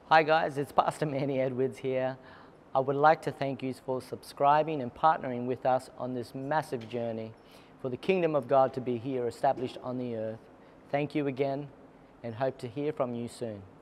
Hi guys, it's Pastor Manny Edwards here. I would like to thank you for subscribing and partnering with us on this massive journey for the kingdom of God to be here established on the earth. Thank you again and hope to hear from you soon.